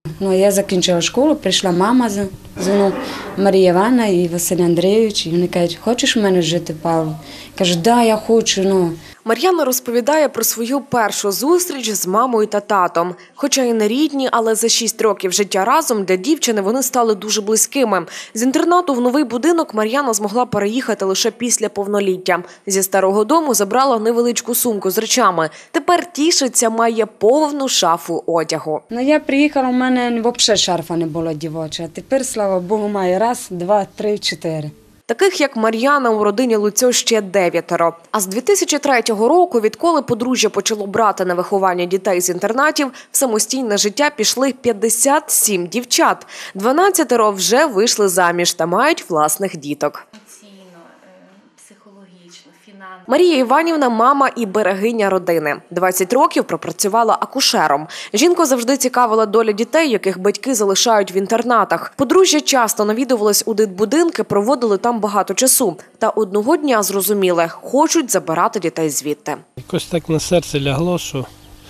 Ну, я закінчила школу, прийшла мама з мною, Марія Івановна і Василь Андрійович, і вони кажуть, хочеш в мене жити, Павло? Я кажу, да, я хочу, Мар'яна розповідає про свою першу зустріч з мамою та татом. Хоча і не рідні, але за 6 років життя разом для дівчини вони стали дуже близькими. З інтернату в новий будинок Мар'яна змогла переїхати лише після повноліття. Зі старого дому забрала невеличку сумку з речами. Тепер тішиться, має повну шафу одягу. Ну, я приїхала, у мене взагалі шарфа не було дівочого. А тепер, слава Богу, маю 1, 2, 3, 4. Таких, як Мар'яна, у родині Луцьо ще 9. А з 2003 року, відколи подружжя почало брати на виховання дітей з інтернатів, в самостійне життя пішли 57 дівчат. 12 вже вийшли заміж та мають власних діток. Марія Іванівна – мама і берегиня родини. 20 років пропрацювала акушером. Жінку завжди цікавила доля дітей, яких батьки залишають в інтернатах. Подружжя часто навідувались у дитбудинки, проводили там багато часу. Та одного дня зрозуміли – хочуть забирати дітей звідти. Якось так на серце лягло, що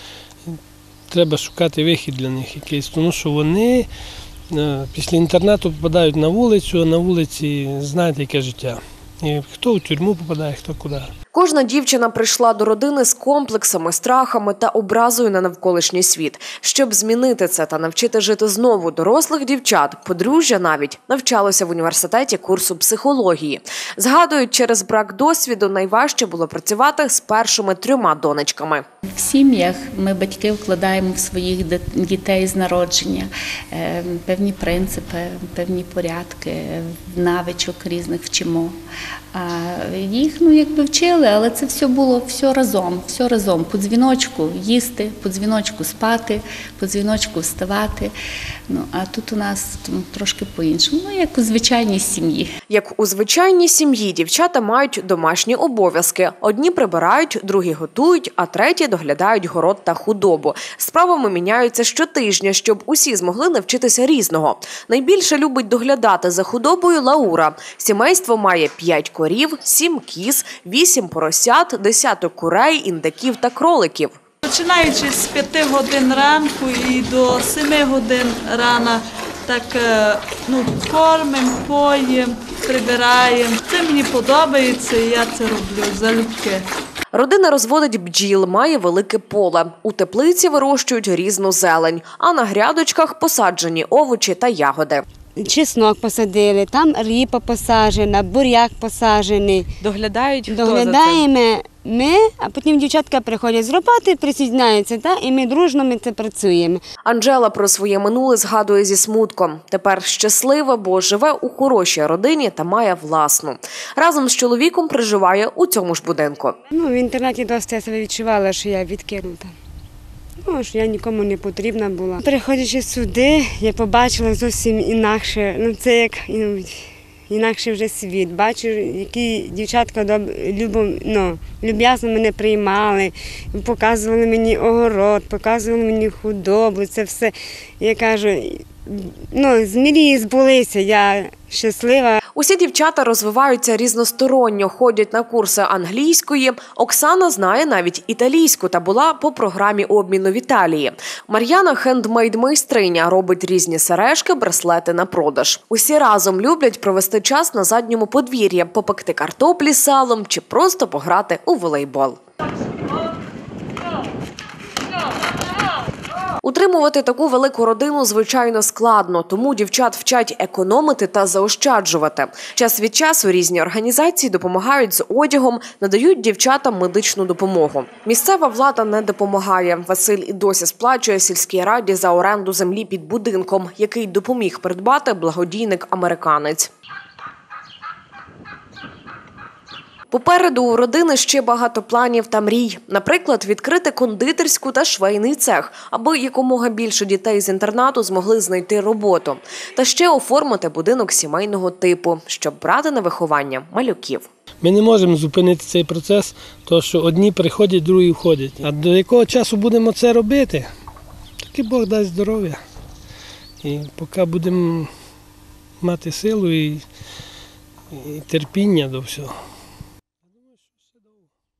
треба шукати вихід для них якийсь, тому що вони після інтернату попадають на вулицю, а на вулиці знаєте, яке життя. І хто в тюрму попадає, хто куди. Кожна дівчина прийшла до родини з комплексами, страхами та образою на навколишній світ. Щоб змінити це та навчити жити знову дорослих дівчат, подружжя навіть навчалося в університеті курсу психології. Згадують, через брак досвіду найважче було працювати з першими 3 донечками. В сім'ях ми, батьки, вкладаємо в своїх дітей з народження певні принципи, певні порядки, навичок різних вчимо. А їх, вчили, але це все було все разом. По дзвіночку їсти, по дзвіночку спати, по дзвіночку вставати. А тут у нас трошки по-іншому, як у звичайній сім'ї. Як у звичайній сім'ї дівчата мають домашні обов'язки. Одні прибирають, другі готують, а треті доглядають город та худобу. Справами міняються щотижня, щоб усі змогли навчитися різного. Найбільше любить доглядати за худобою Лаура. Сімейство має 5 корів, 7 кіз, 8 поросят, 10 курей, індиків та кроликів. Починаючи з 5 годин ранку і до 7 годин рана, так кормимо, поїмо, прибираємо. Це мені подобається і я це роблю залюбки. Родина розводить бджіл, має велике поле. У теплиці вирощують різну зелень, а на грядочках посаджені овочі та ягоди. Чеснок посадили, там ріпа посаджена, буряк посаджений. Доглядаємо ми, а потім дівчатка приходять з роботи, присоединяються, і ми дружно це працюємо. Анжела про своє минуле згадує зі смутком. Тепер щаслива, бо живе у хорошій родині та має власну. Разом з чоловіком проживає у цьому ж будинку. В інтернаті досить я себе відчувала, що я відкинута. Що я нікому не потрібна була. Приходячи сюди, я побачила зовсім інакше, це як інакше вже світ. Бачу, які дівчатка люб'язно мене приймали, показували мені огород, показували мені худобу, це все. Я кажу, з мрії збулися, я щаслива. Усі дівчата розвиваються різносторонньо, ходять на курси англійської. Оксана знає навіть італійську та була по програмі обміну в Італії. Мар'яна – хендмейд-майстриня, робить різні сережки, браслети на продаж. Усі разом люблять провести час на задньому подвір'ї, попекти картоплі з салом чи просто пограти у волейбол. Утримувати таку велику родину, звичайно, складно, тому дівчат вчать економити та заощаджувати. Час від часу різні організації допомагають з одягом, надають дівчатам медичну допомогу. Місцева влада не допомагає. Василь і досі сплачує сільській раді за оренду землі під будинком, який допоміг придбати благодійник-американець. Попереду у родини ще багато планів та мрій. Наприклад, відкрити кондитерську та швейний цех, аби якомога більше дітей з інтернату змогли знайти роботу. Та ще оформити будинок сімейного типу, щоб брати на виховання малюків. Ми не можемо зупинити цей процес, тому що одні приходять, другі входять. А до якого часу будемо це робити? Тільки Бог дасть здоров'я. І поки будемо мати силу і терпіння до всього.